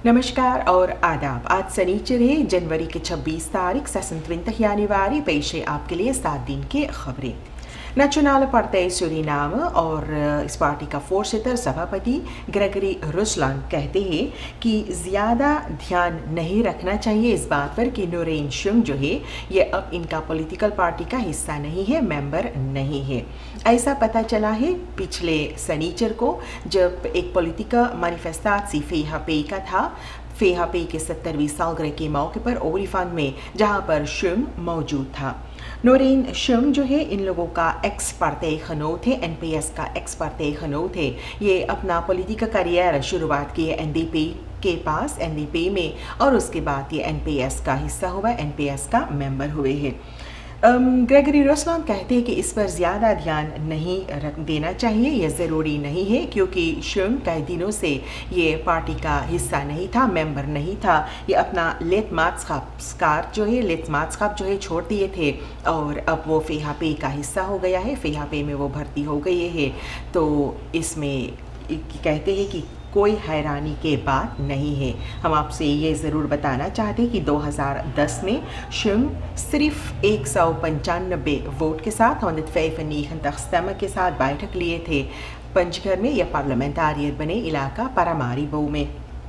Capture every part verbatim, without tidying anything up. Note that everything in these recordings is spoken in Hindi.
नमस्कार और आदाब। आज शनिचर है, जनवरी के छब्बीस तारीख सन twintig januari। पेश है आपके लिए सात दिन के खबरें। नेशनल पार्टी सूरीनाम और इस पार्टी का फोरसिटर सभापति ग्रेगरी रुसलान कहते हैं कि ज़्यादा ध्यान नहीं रखना चाहिए इस बात पर कि नूरेन शुंग जो है ये अब इनका पॉलिटिकल पार्टी का हिस्सा नहीं है, मेंबर नहीं है। ऐसा पता चला है पिछले शनिचर को, जब एक पॉलिटिकल मैनिफेस्टेशो फेहा पे का था। फेहा पे के सत्तरवीं सालगिरह के मौके पर ओरिफान में, जहां पर शुंग मौजूद था। नूरेन शुंग जो है इन लोगों का एक्स पार्टी खनोत है, एन पी एस का एक्स पार्टी खनोत है। ये अपना पॉलिटिकल करियर शुरुआत की है एन डी पी के पास, एन डी पी में, और उसके बाद ये एन पी एस का हिस्सा हुआ, एन पी एस का मेंबर हुए हैं। ग्रेगरी रुसलान कहते हैं कि इस पर ज़्यादा ध्यान नहीं रख देना चाहिए, यह ज़रूरी नहीं है, क्योंकि शुंग कई दिनों से ये पार्टी का हिस्सा नहीं था, मेंबर नहीं था। ये अपना लेटमात्स्काप जो है लेटमात्स्काप जो है छोड़ दिए थे और अब वो फेहा पे का हिस्सा हो गया है, फेहा पे में वो भर्ती हो गई है। तो इसमें कहते हैं कि कोई हैरानी के बात नहीं है। हम आपसे ये ज़रूर बताना चाहते हैं कि दो हज़ार दस में शुंग सिर्फ एक सौ पंचानबे वोट के साथ हंड्रेड के साथ बैठक लिए थे पंचघर में। यह पार्लियामेंटारियर बने इलाका पारामारीबो में।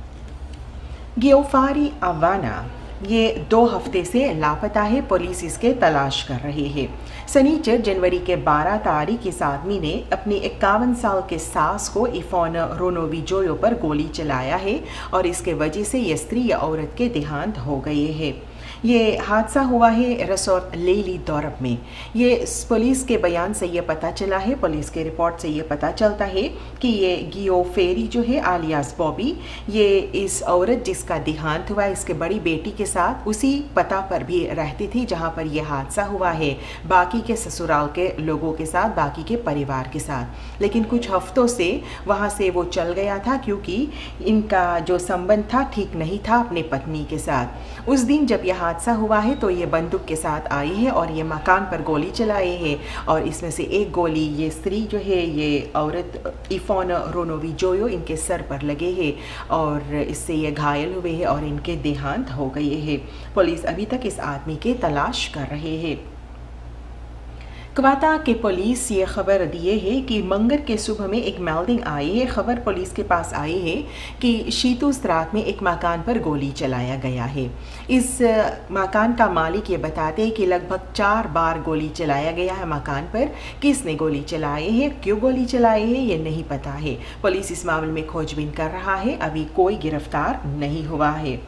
गियोफारी अवाना ये दो हफ्ते से लापता है, पुलिस इसके तलाश कर रही है। शनिचर जनवरी के बारह तारीख इस आदमी ने अपनी इक्यावन साल के सास को इफोन रोनोविजोयो पर गोली चलाया है और इसके वजह से ये स्त्री या औरत के देहांत हो गए हैं। ये हादसा हुआ है रसोर लेली दौरब में। ये पुलिस के बयान से ये पता चला है, पुलिस के रिपोर्ट से ये पता चलता है कि ये गियो फेरी जो है आलियास बॉबी, ये इस औरत जिसका देहांत हुआ इसके बड़ी बेटी के साथ उसी पता पर भी रहती थी जहां पर यह हादसा हुआ है, बाकी के ससुराल के लोगों के साथ, बाकी के परिवार के साथ। लेकिन कुछ हफ्तों से वहां से वो चल गया था क्योंकि इनका जो संबंध था ठीक नहीं था अपने पत्नी के साथ। उस दिन जब यह हादसा हुआ है तो ये बंदूक के साथ आई है और ये मकान पर गोली चलाए हैं और इसमें से एक गोली ये स्त्री जो है ये औरत इफोन रोनोविजोयो इनके सर पर लगे हैं और इससे ये घायल हुए हैं और इनके देहांत हो गए हैं। पुलिस अभी तक इस आदमी की तलाश कर रहे हैं। क्वाता के पुलिस ये खबर दिए है कि मंगर के सुबह में एक मेल्डिंग आई है, खबर पुलिस के पास आई है कि शीतू स्त्रात में एक मकान पर गोली चलाया गया है। इस मकान का मालिक ये बताते हैं कि लगभग चार बार गोली चलाया गया है मकान पर। किसने गोली चलाए है, क्यों गोली चलाए है, ये नहीं पता है। पुलिस इस मामले में खोजबीन कर रहा है, अभी कोई गिरफ्तार नहीं हुआ है।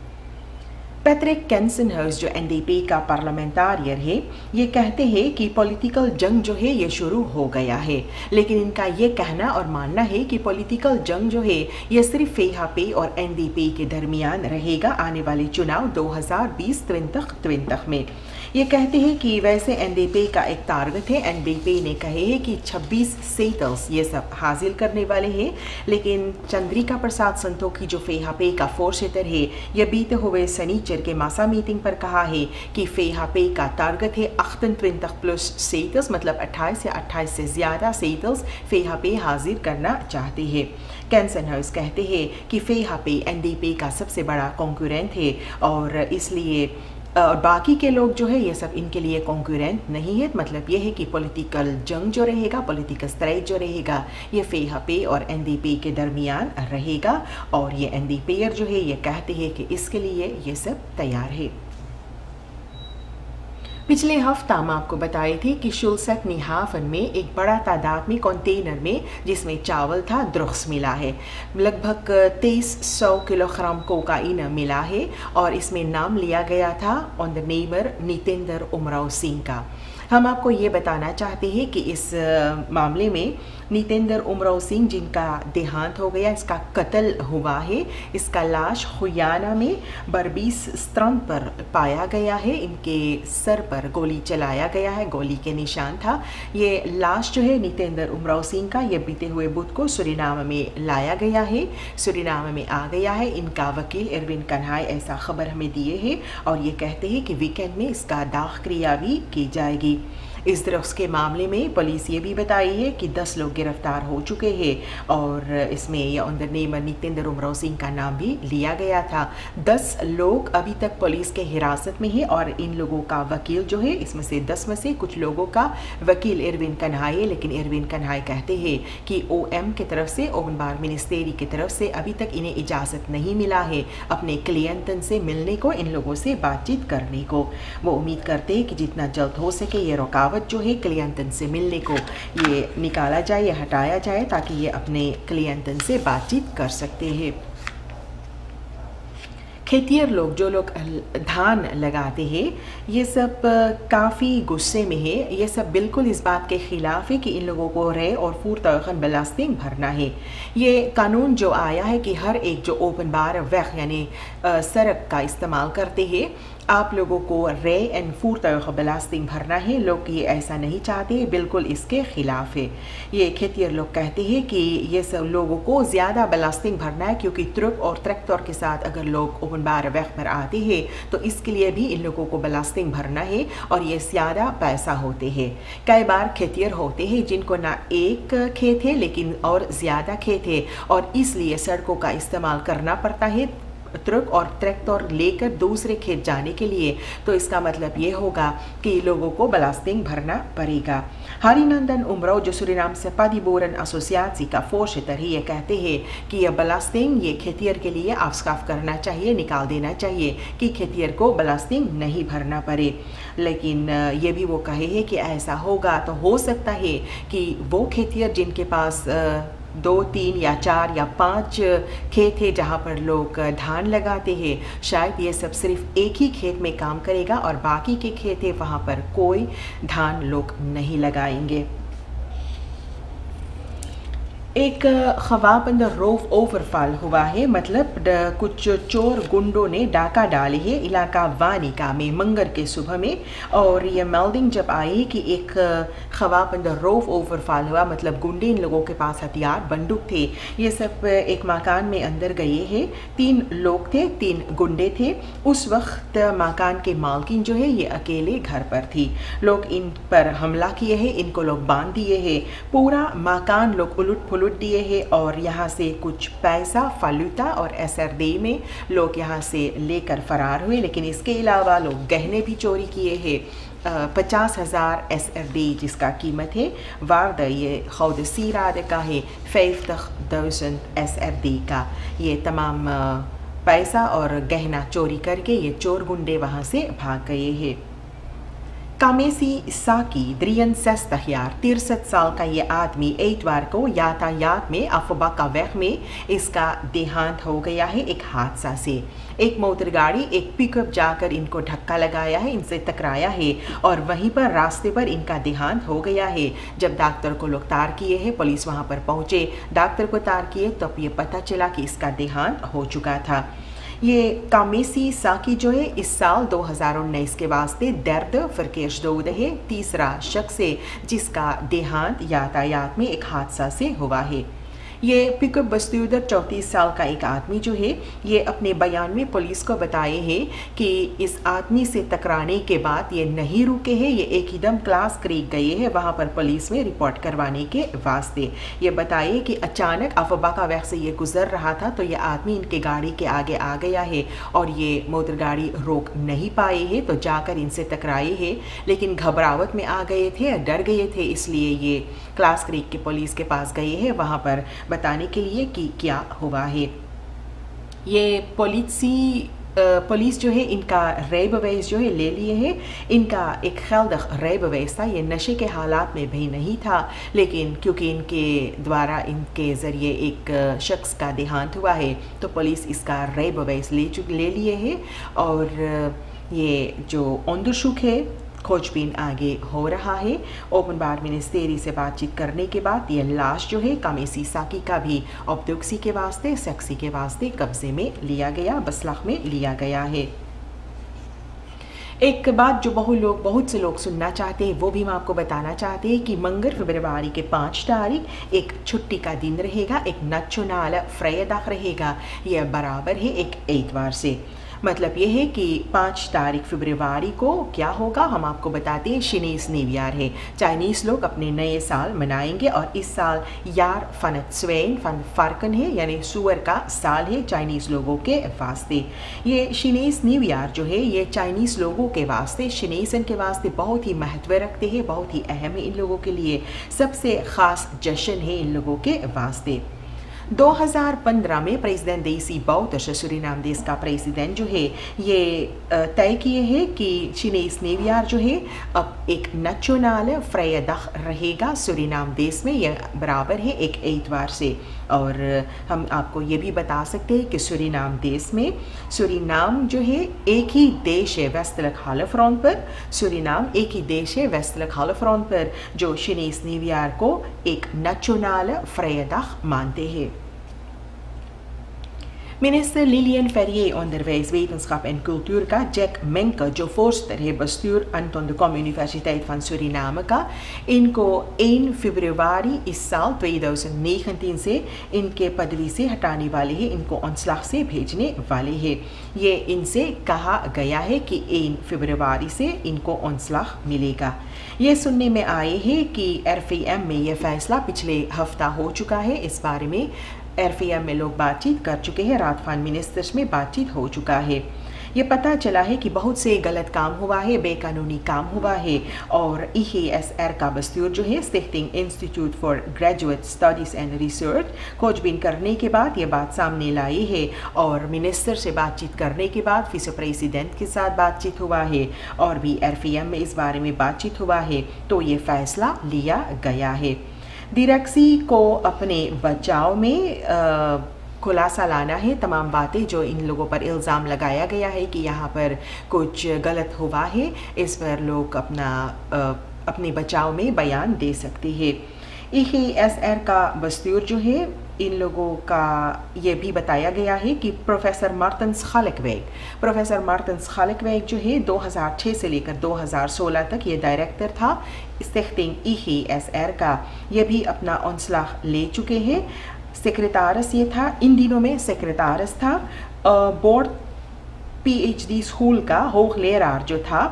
पैट्रिक कैंसनहर्स जो एन डी पी का पार्लियामेंटारियर है, ये कहते हैं कि पॉलिटिकल जंग जो है ये शुरू हो गया है, लेकिन इनका ये कहना और मानना है कि पॉलिटिकल जंग जो है ये सिर्फ फेहा पे और एन डी पी के दरमियान रहेगा आने वाले चुनाव दो हज़ार बीस twintig में। ये कहते हैं कि वैसे एन डी पी का एक टारगेट है, एन डी पी ने कहे है कि छब्बीस सीट्स ये सब हासिल करने वाले हैं, लेकिन चंद्रिका प्रसाद संतोखी जो फेहा पे का फोरसिटर है, ये बीते हुए शनिचर के मासा मीटिंग पर कहा है कि फेहा पे का टारगेट है अड़तीस प्लस सीट्स, मतलब अट्ठाईस या अट्ठाईस से ज़्यादा सीट्स फेहा पे हासिल करना चाहते हैं। कैंसनहर्स कहते हैं कि फेहा पे एन डी पी का सबसे बड़ा कॉन्करेंट है और इसलिए और बाकी के लोग जो है ये सब इनके लिए कॉन्करेंट नहीं है। मतलब ये है कि पॉलिटिकल जंग जो रहेगा, पॉलिटिकल स्ट्राइक जो रहेगा, ये फेहा पे और एन डी पी के दरमियान रहेगा और ये एन डी पीयर जो है ये कहते हैं कि इसके लिए ये सब तैयार है। पिछले हफ्ता हम आपको बताए थे कि शुल्सक निहाफन में एक बड़ा तादाद में कंटेनर में जिसमें चावल था ड्रग्स मिला है। लगभग तेईस सौ किलोग्राम कोकाइन मिला है और इसमें नाम लिया गया था ऑन द नेमर नितेंद्र उमराव सिंह का। हम आपको ये बताना चाहते हैं कि इस मामले में नितेंद्र उमराव सिंह जिनका देहांत हो गया, इसका कत्ल हुआ है। इसका लाश हुयाना में बरबीस स्त्रंद पर पाया गया है, इनके सर पर गोली चलाया गया है, गोली के निशान था। ये लाश जो है नितेंद्र उमराव सिंह का, ये बीते हुए बुध को सूरीनाम में लाया गया है, सूरीनाम में आ गया है। इनका वकील इरविन कन्हाई ऐसा खबर हमें दिए है और ये कहते हैं कि वीकेंड में इसका दाह क्रिया भी की जाएगी। इस ड्रग्स के मामले में पुलिस ये भी बताई है कि दस लोग गिरफ्तार हो चुके हैं और इसमें यह अंडरनेमर नितेंद्र उमराव सिंह का नाम भी लिया गया था। दस लोग अभी तक पुलिस के हिरासत में है और इन लोगों का वकील जो है, इसमें से दस में से कुछ लोगों का वकील इरविन कन्हाई है, लेकिन इरविन कन्हाई कहते हैं कि ओ एम की तरफ से, ओपन बार मिनिस्ट्री की तरफ से अभी तक इन्हें इजाज़त नहीं मिला है अपने क्लियंटन से मिलने को, इन लोगों से बातचीत करने को। वो उम्मीद करते हैं कि जितना जल्द हो सके ये रुकावट जो है क्लियंटन से मिलने को, ये निकाला जाए या हटाया जाए ताकि ये अपने क्लियंटन से बातचीत कर सकते हैं। खेतियर लोग, जो लोग धान लगाते हैं, ये सब काफ़ी गुस्से में है। ये सब बिल्कुल इस बात के ख़िलाफ़ है कि इन लोगों को रे और फूरतखन बेलास्टिंग भरना है। ये कानून जो आया है कि हर एक जो ओपन बार वैख यानी सड़क का इस्तेमाल करते हैं, आप लोगों को रे एंड फूरतखन बेलास्टिंग भरना है। लोग ये ऐसा नहीं चाहते, बिल्कुल इसके ख़िलाफ़ है। ये खेतियर लोग कहते हैं कि ये सब लोगों को ज़्यादा बेलास्टिंग भरना है क्योंकि ट्रक और ट्रैक्टर के साथ अगर लोग ओपन बार वक्त पर आते हैं तो इसके लिए भी इन लोगों को बेलास्टिंग भरना है और ये ज़्यादा पैसा होते हैं। कई बार खेतियर होते हैं जिनको ना एक खेत है लेकिन और ज़्यादा खेत है और इसलिए सड़कों का इस्तेमाल करना पड़ता है ट्रक और ट्रैक्टर लेकर दूसरे खेत जाने के लिए। तो इसका मतलब ये होगा कि लोगों को बेलास्टिंग भरना पड़ेगा। हरिनंदन उमराव जो सूरीनाम से पादीबोरन एसोसिएशन का फोर्शटर है, ये कहते हैं कि यह बेलास्टिंग ये खेतियर के लिए आफसाफ करना चाहिए, निकाल देना चाहिए कि खेतियर को बेलास्टिंग नहीं भरना पड़े। लेकिन ये भी वो कहे हैं कि ऐसा होगा तो हो सकता है कि वो खेतियर जिनके पास दो तीन या चार या पाँच खेत है जहाँ पर लोग धान लगाते हैं, शायद ये सब सिर्फ एक ही खेत में काम करेगा और बाकी के खेत है वहाँ पर कोई धान लोग नहीं लगाएंगे। एक ख्वाबंद रोफ ओवरफॉल हुआ है, मतलब कुछ चोर गुंडों ने डाका डाले है इलाका वानिका में मंगर के सुबह में। और ये मेल्डिंग जब आई कि एक ख्वाबंद रोफ ओवरफॉल हुआ, मतलब गुंडे, इन लोगों के पास हथियार बंदूक थे, ये सब एक मकान में अंदर गए हैं। तीन लोग थे, तीन गुंडे थे। उस वक्त मकान के मालकिन जो है ये अकेले घर पर थी। लोग इन पर हमला किए हैं, इनको लोग बांध दिए हैं, पूरा मकान लोग उलट पुलट दिए हैं और यहाँ से कुछ पैसा, फालूदा और एस आर डी में लोग यहाँ से लेकर फरार हुए। लेकिन इसके अलावा लोग गहने भी चोरी किए हैं। पचास हज़ार एस आर डी जिसका कीमत है, वारद ये खौद सीराद का है fifty thousand S R D का। ये तमाम पैसा और गहना चोरी करके ये चोर गुंडे वहाँ से भाग गए हैं। कामेसी साकी द्रियन सस्तहियार तिरसठ साल का ये आदमी इतवार को यातायात में अफबाका वैख में इसका देहांत हो गया है एक हादसा से। एक मोटर गाड़ी एक पिकअप जाकर इनको धक्का लगाया है, इनसे टकराया है और वहीं पर रास्ते पर इनका देहांत हो गया है। जब डॉक्टर को लोग तार किए हैं, पुलिस वहां पर पहुंचे, डॉक्टर को तार किए, तब ये पता चला कि इसका देहांत हो चुका था। ये कामेसी साकी जो है इस साल दो हज़ार उन्नीस के वास्ते दर्द फरकेश दौद है, तीसरा शख्स है जिसका देहांत यातायात में एक हादसा से हुआ है। ये पिकअप बस्तूदर चौंतीस साल का एक आदमी जो है, ये अपने बयान में पुलिस को बताए हैं कि इस आदमी से टकराने के बाद ये नहीं रुके हैं, ये एक एकदम क्लास क्रीक गए हैं वहाँ पर पुलिस में रिपोर्ट करवाने के वास्ते। ये बताए कि अचानक अफबाका वैख से ये गुजर रहा था तो ये आदमी इनके गाड़ी के आगे आ गया है और ये मोटर गाड़ी रोक नहीं पाए हैं तो जाकर इनसे टकराए हैं, लेकिन घबराहट में आ गए थे, डर गए थे, इसलिए ये क्लास क्रीक के पुलिस के पास गए हैं वहाँ पर बताने के लिए कि क्या हुआ है। ये पुलिसी पुलिस जो है इनका रेबवेस जो है ले लिए हैं। इनका एक खैलदख रेबवेस था, ये नशे के हालात में भी नहीं था, लेकिन क्योंकि इनके द्वारा इनके ज़रिए एक शख्स का देहांत हुआ है तो पुलिस इसका रेबवेस ले चुक ले लिए हैं और ये जो अंदुशुक है खोजबीन आगे हो रहा है। ओपन बार मिनिस्ट्री से बातचीत करने के बाद ये लाश जो है कामेसी साकी का भी ऑब्डोक्सी के वास्ते सेक्सी के वास्ते कब्जे में लिया गया, बसलाख में लिया गया है। एक बात जो बहुत लोग बहुत से लोग सुनना चाहते हैं वो भी मैं आपको बताना चाहते हैं कि मंगर फरवरी के पाँच तारीख एक छुट्टी का दिन रहेगा, एक नचुनाल फ्रेयदाख रहेगा, यह बराबर है एक इतवार से। मतलब ये है कि पाँच तारीख फरवरी को क्या होगा हम आपको बताते हैं। शिनीस न्यू ईयर है, चाइनीज़ लोग अपने नए साल मनाएंगे और इस साल यार फनत स्वेन फन फारकन है, यानी सुअर का साल है चाइनीज़ लोगों के वास्ते। ये शिनीस न्यू ईयर जो है ये चाइनीज़ लोगों के वास्ते, शिनीसन के वास्ते बहुत ही महत्व रखते हैं, बहुत ही अहम है इन लोगों के लिए, सबसे ख़ास जश्न है इन लोगों के वास्ते। दो हज़ार पंद्रह में प्रेसिडेंट देसी बाउट सूरीनाम देश का प्रेसिडेंट जो है ये तय किए हैं कि शिनीस न्यू ईयर जो है अब एक नेशनल फ्राइडे रहेगा सूरीनाम देश में, यह बराबर है एक एतवार से। और हम आपको ये भी बता सकते हैं कि सूरीनाम देश में, सूरीनाम जो है एक ही देश है वेस्टelijk halfrond पर, सूरीनाम एक ही देश है वेस्टelijk halfrond पर जो शिनीस न्यू ईयर को एक नेशनल फ्राइडे मानते हैं। Minister Lilian Ferrier Onderwijs, Wetenschap en Cultuur का जैक मेंके जो voorzitter है bestuur Anton de Kom Universiteit van Suriname का, इनको एक फरवरी इस साल दो हज़ार उन्नीस से इनके पदवी से हटाने वाले हैं, इनको ontslag से भेजने वाले हैं। ये इनसे कहा गया है कि एक फरवरी से इनको ontslag मिलेगा। ये सुनने में आए हैं कि एफ ई एम में यह फैसला पिछले हफ्ता हो चुका है, इस बारे में एफ ई एम में लोग बातचीत कर चुके हैं, राजफान मिनिस्टर्स में बातचीत हो चुका है। ये पता चला है कि बहुत से गलत काम हुआ है, बेकानूनी काम हुआ है और ई ए एस आर का बस्तूर जो है स्टिक्टिंग institute for graduate studies and research खोजबीन करने के बाद ये बात सामने लाई है और मिनिस्टर से बातचीत करने के बाद विस प्रेसिडेंट के साथ बातचीत हुआ है और भी एफ ई एम में इस बारे में बातचीत हुआ है, तो ये फैसला लिया गया है। डिरेक्सी को अपने बचाव में आ, खुलासा लाना है तमाम बातें जो इन लोगों पर इल्ज़ाम लगाया गया है कि यहाँ पर कुछ गलत हुआ है, इस पर लोग अपना आ, अपने बचाव में बयान दे सकते हैं। ई ए एस आर का बस्तूर जो है इन लोगों का ये भी बताया गया है कि प्रोफेसर मार्टन्स खालिकवेग प्रोफेसर मार्टन्स खालिकवेग जो है दो हज़ार छह से लेकर दो हज़ार सोलह तक ये डायरेक्टर था स्टिक्टिंग ई ए एस आर का, ये भी अपना ontslag ले चुके हैं। सेक्रेटारस ये था, इन दिनों में सेक्रेटारस था। बोर्ड पीएचडी स्कूल का होगलेरार जो था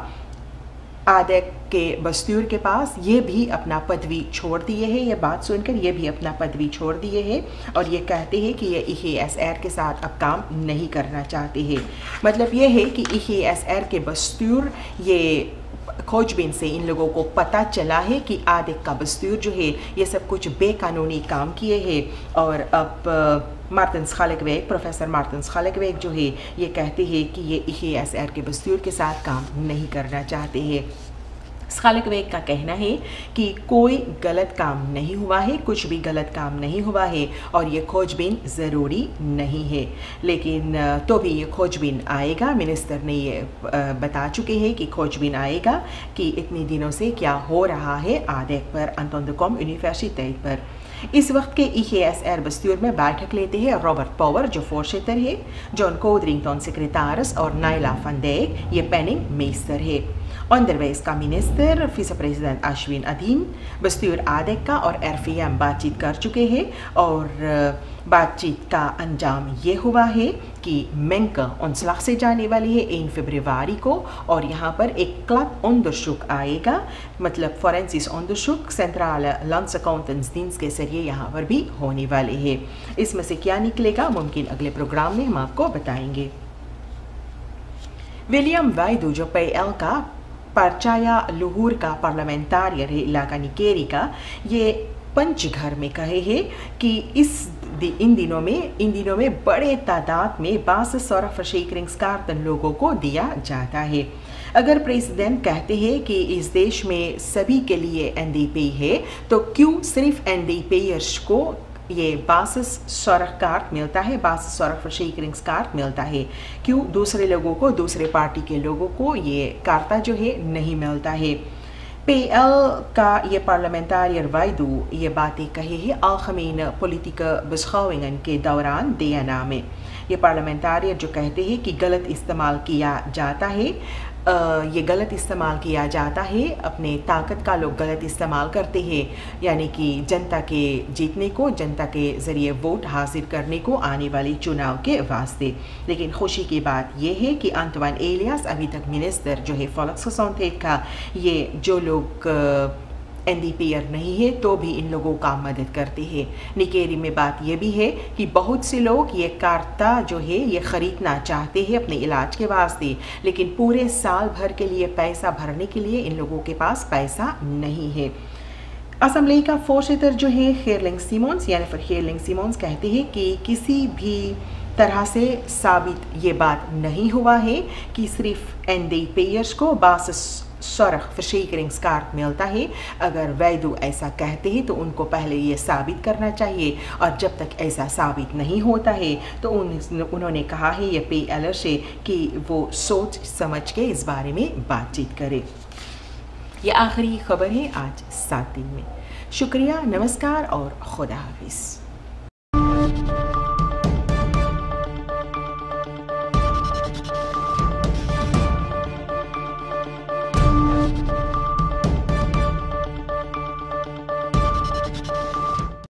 आदेक के बस्तूर के पास, ये भी अपना पदवी छोड़ दिए हैं। ये बात सुनकर ये भी अपना पदवी छोड़ दिए हैं और ये कहते हैं कि ये ई ए एस आर के साथ अब काम नहीं करना चाहते हैं। मतलब ये है कि ई ए एस आर के बस्तूर ये खोजबीन से इन लोगों को पता चला है कि आदेक का बस्तूर जो है ये सब कुछ बेकानूनी काम किए हैं और अब मार्टन्स खालिकवेग प्रोफेसर मार्टन्स खालिकवेग जो है ये कहते हैं कि ये ई ए एस आर के बस्तूर के साथ काम नहीं करना चाहते हैं। खालिकवेग का कहना है कि कोई गलत काम नहीं हुआ है, कुछ भी गलत काम नहीं हुआ है और ये खोजबीन ज़रूरी नहीं है, लेकिन तो भी ये खोजबीन आएगा। मिनिस्टर ने ये बता चुके हैं कि खोजबीन आएगा कि इतने दिनों से क्या हो रहा है आदेक पर, अंटोन द कॉम यूनिवर्सिटी पर। इस वक्त के ई ए एस आर बस्तूर में बैठक लेते हैं रॉबर्ट पावर जो फोर्शिटर है, जॉन कोदरिंगटन सेक्रेटारस और नाइला van Dijk ये पेनिंग मेस्टर है। Onderwijs का मिनिस्टर विस प्रेसिडेंट अश्विन अधीन बस्तूर आदेक का और एफ ई एम बातचीत कर चुके हैं और बातचीत का अंजाम ये हुआ है कि मेंके ontslag से जाने वाली है एक फरवरी को और यहाँ पर एक क्लब onderzoek आएगा, मतलब फोरेंसिस onderzoek सेंट्रल लंच अकाउंटेंट्स dienst के जरिए यहाँ पर भी होने वाले हैं। इसमें से क्या निकलेगा मुमकिन अगले प्रोग्राम में हम आपको बताएंगे। विलियम वाइडू जो पी एल का परचाया लुहूर का पार्लियामेंटारियर है इलाका निकेरी का, ये पंचघर में कहे हैं कि इस इन दिनों में इन दिनों में बड़े तादाद में बास और फर्शेकरिंग्सकार्टन लोगों को दिया जाता है। अगर प्रेसिडेंट कहते हैं कि इस देश में सभी के लिए एन डी पी है तो क्यों सिर्फ एन डी पीयर्स को ये बासिस सौरख कार्ड मिलता है, बासिस सौरख फर्शेकरिंग्स कार्ड मिलता है, क्यों दूसरे लोगों को, दूसरे पार्टी के लोगों को ये कार्ता जो है नहीं मिलता है। पी एल का ये पार्लियामेंटारियर वाइडू ये बातें कही है algemene politieke beschouwingen के दौरान डी एन ए में। ये पार्लियामेंटारियन जो कहते हैं कि गलत इस्तेमाल किया जाता है, आ, ये गलत इस्तेमाल किया जाता है, अपने ताकत का लोग गलत इस्तेमाल करते हैं, यानी कि जनता के जीतने को, जनता के ज़रिए वोट हासिल करने को आने वाले चुनाव के वास्ते। लेकिन खुशी की बात यह है कि अंतवान एलियास अभी तक मिनिस्टर जो है फॉल्क्सगेजेंडहेट का, ये जो लोग एन डी पी एर नहीं है तो भी इन लोगों का मदद करते हैं। निकेरी में बात यह भी है कि बहुत से लोग ये कार्ता जो है ये ख़रीदना चाहते हैं अपने इलाज के वास्ते, लेकिन पूरे साल भर के लिए पैसा भरने के लिए इन लोगों के पास पैसा नहीं है। असम्बली का फोर्सिटर जो है हेयरलिंग सिमोन्स यानी फिर हेयरलिंग सिमोन्स कहते हैं कि किसी भी तरह से साबित ये बात नहीं हुआ है कि सिर्फ एन डी पेयर्स को बासिस सरख verzekeringsकार्ड मिलता है। अगर वैदू ऐसा कहते हैं तो उनको पहले ये साबित करना चाहिए, और जब तक ऐसा साबित नहीं होता है तो उन उन्होंने कहा है ये पी एल से कि वो सोच समझ के इस बारे में बातचीत करें। ये आखिरी खबर है आज सात दिन में। शुक्रिया, नमस्कार और खुदा हाफिज़।